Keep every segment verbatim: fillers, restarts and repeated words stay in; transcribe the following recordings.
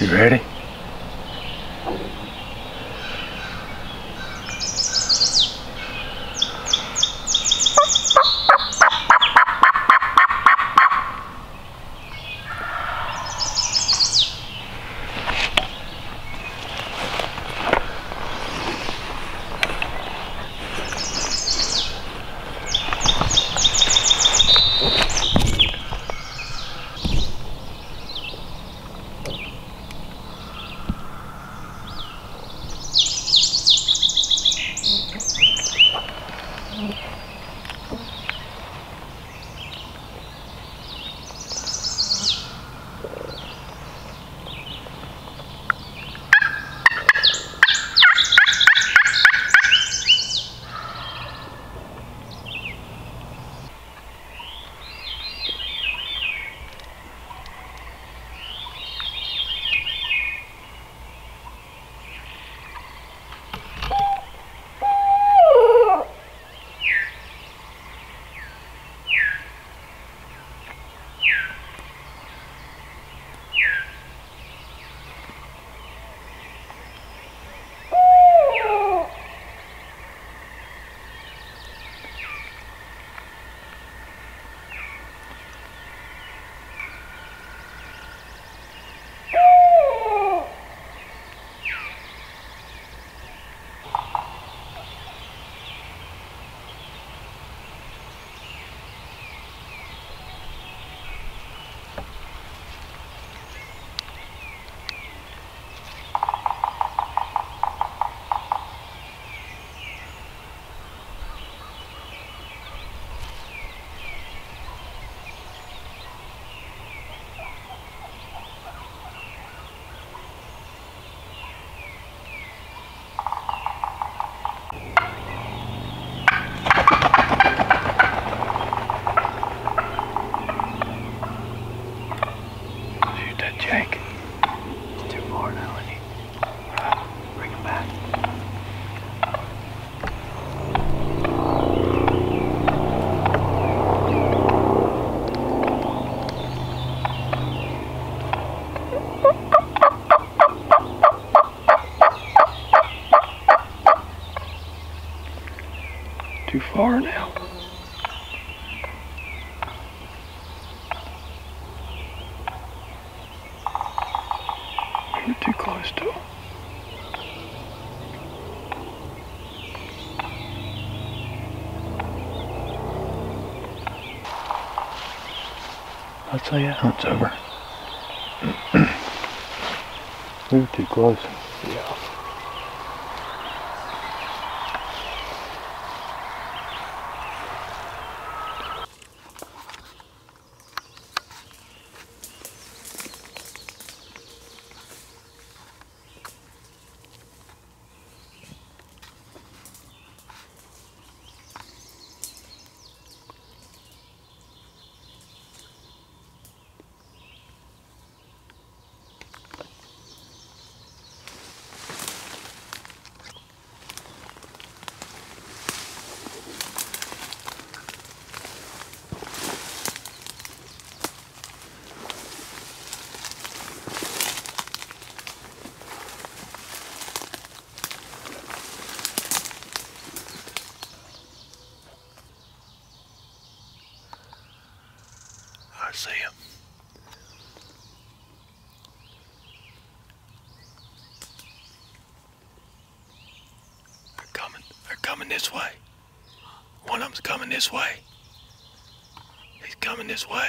You ready? Jake. It's too far now, isn't he? Bring him back. Too far now. You're too close to him. I'll tell you, hunt's over. We were too close. Yeah. I see him. They're coming. They're coming this way. One of them's coming this way. He's coming this way.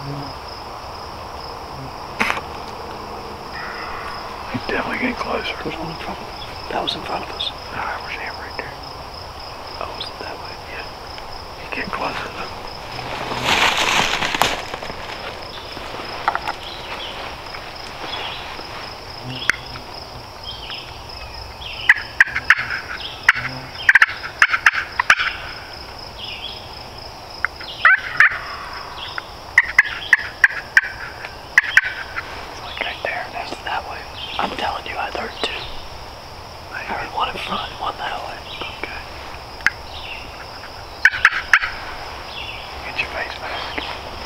He's definitely getting closer. There's one in front of us. That was in front of us. No, I was him right there. Oh, was it that way? Yeah. He's getting closer though. I'm telling you, I heard two. I heard one in front, one that way. Okay. Get your face mask.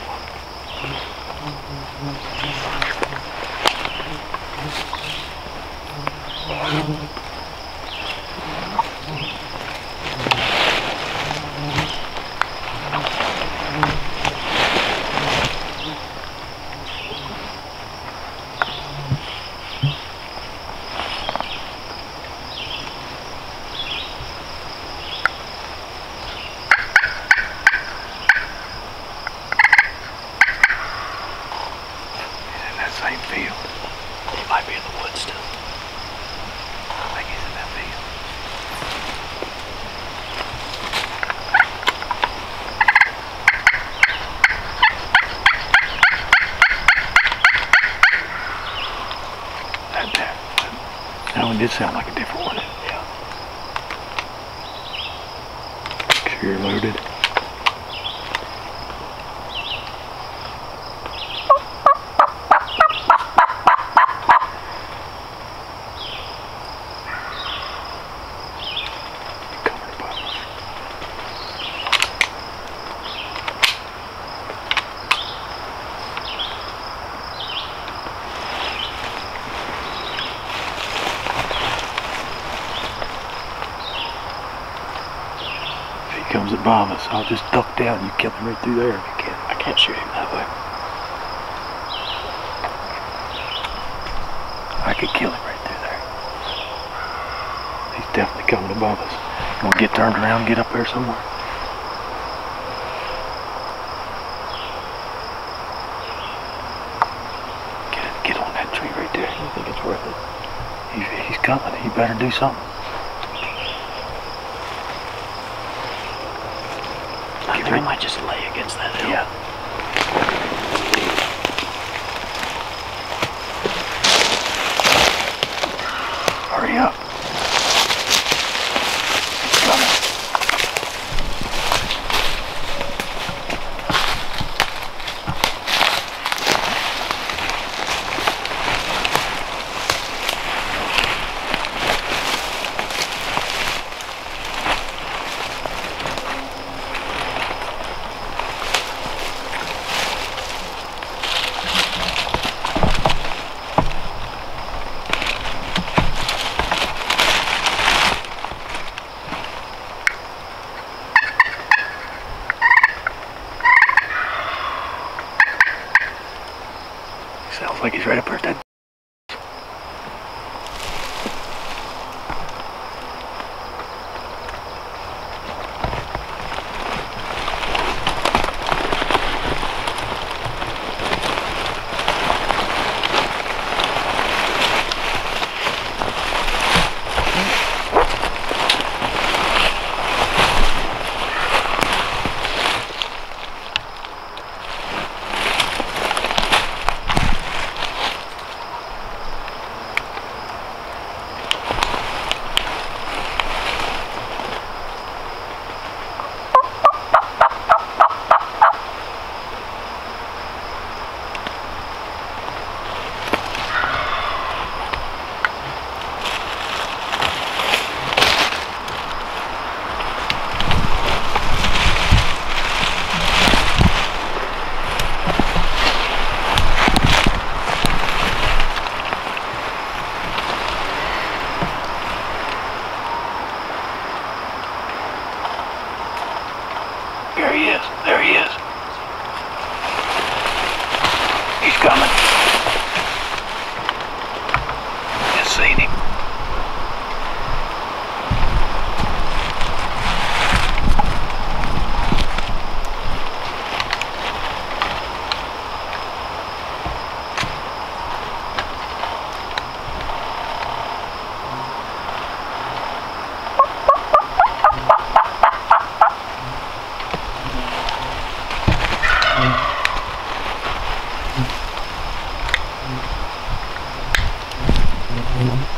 Same field. He might be in the woods still. I think he's in that field. That, that, that one did sound like a different one. Yeah. Make sure you're loaded. Comes above us, I'll just duck down and you kill him right through there if you can. I can't shoot him that way. I could kill him right through there. He's definitely coming above us. You want to get turned around and get up there somewhere? Get get on that tree right there. I think it's worth it. He's, he's coming. He better do something. I think I might just lay against that hill. Yeah. Hurry up. He's coming. Sounds like he's right up there at that.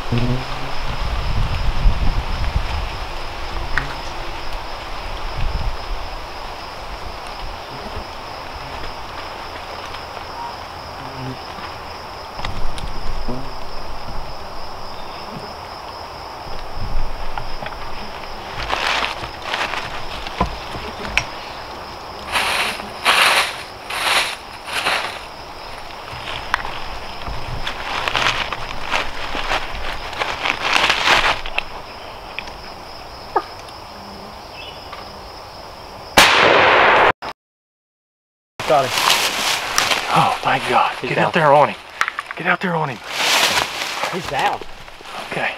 Got him. Oh my God. He's Get down. out there on him. Get out there on him. He's down. Okay.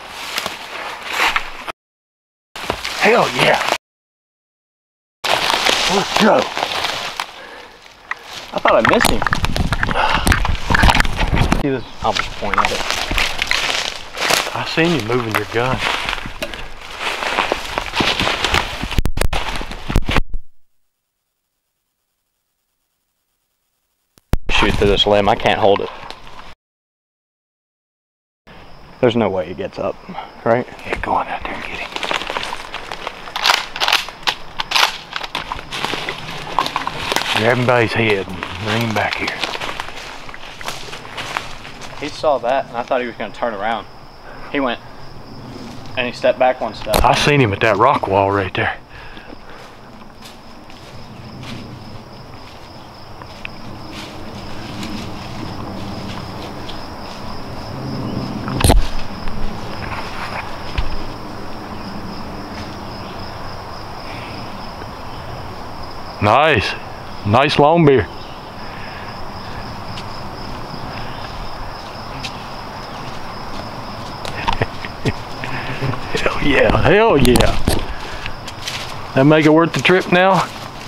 Hell yeah. Let's go. I thought I missed him. See this? I'll just point at it. I seen you moving your gun. Shoot through this limb. I can't hold it. There's no way he gets up, right? Yeah, go on out there and get him. Grab him by his head and bring him back here. He saw that, and I thought he was going to turn around. He went, and he stepped back one step. I seen him at that rock wall right there. Nice. Nice long beer. Hell yeah, hell yeah. That make it worth the trip now?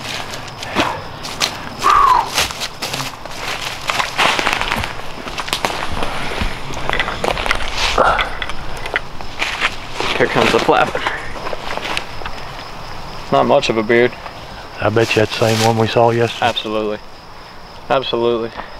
Here comes the flapping. Not much of a beard. I bet you that's the same one we saw yesterday. Absolutely. Absolutely.